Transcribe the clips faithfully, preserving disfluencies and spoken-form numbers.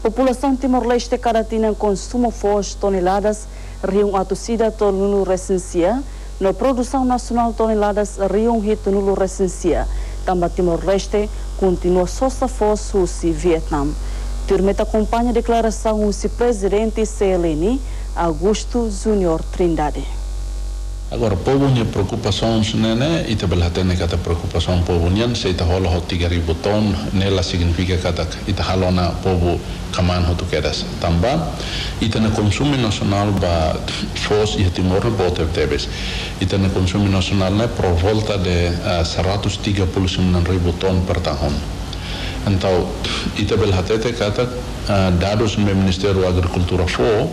População Timor-Leste caratina consumo fos toneladas riung atusida tonulu resensia na produção nacional toneladas riung hit tonulu resensia. Também Timor-Leste continua sosa fos Rússia e Vietnam. Turmeta acompanha a declaração do presidente C L N Augusto Júnior Trindade. Agora, o povo tinha preocupações, né? E também lá tem que preocupação povo nian, se ita holo hot tiga ribu ton, nela significa kata ita halona povo kaman hotu kedas. Tambah, ita na konsumi nasional ba fos ia Timor na bote tebes. Ita na konsumi nasional na pro volta de uh, seratus tiga puluh sembilan ribu ton per tahun. Então, ita belhatete kata uh, dados do Ministério Agricultura fo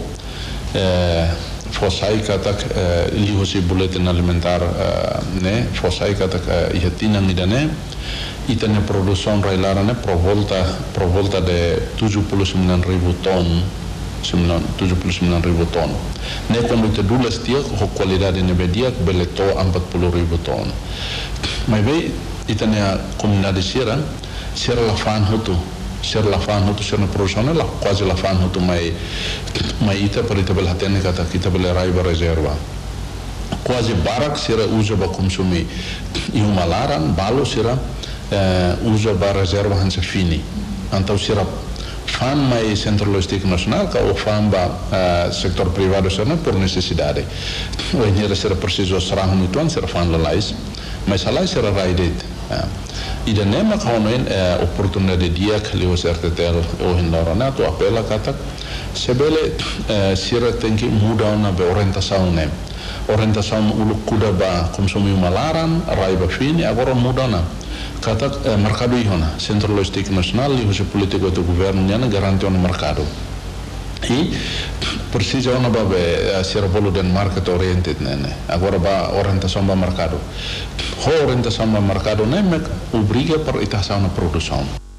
eh, Fosai katak uh, lihosi boletin alimentar uh, ne fosai katak uh, ihatina ngidane itane produção railarane pro volta pro volta de tujuh puluh sembilan ribu ton tujuh puluh sembilan ribu ton ne quando te dulas dia ho qualidade ne bedia beleto empat puluh ribu ton mai be itane a comunidade sira sira la fan hotu sira la fan hotu sira produção la quase la fan hotu mai mai ita per ita bel hatene kata kita bel raiva reserva quasi barak sira usa ba consumi iu malaran balo sira uh, usa ba reserva hanse fini antau sira fan mai centro logístico nacional ka o fan ba uh, sector privado sana por necessidade o engenheiro sira preciso serang nituan sira fan lalais mas salai sira raidet uh, ida nema kaonoin uh, oportunidade dia kali o certetel o hindarana tu apela kata sebele uh, sira tem que mudar na orientação né orientação ulu kuda ba konsumi malaran raiba fini agora muda na kata uh, mercado ihona centro logístico nacional e o político do governo na garantia no mercado e precisa ona ba be uh, sira bolo den market oriented né agora ba orientação ba mercado ho orientação ba mercado né me obriga para itação na produção.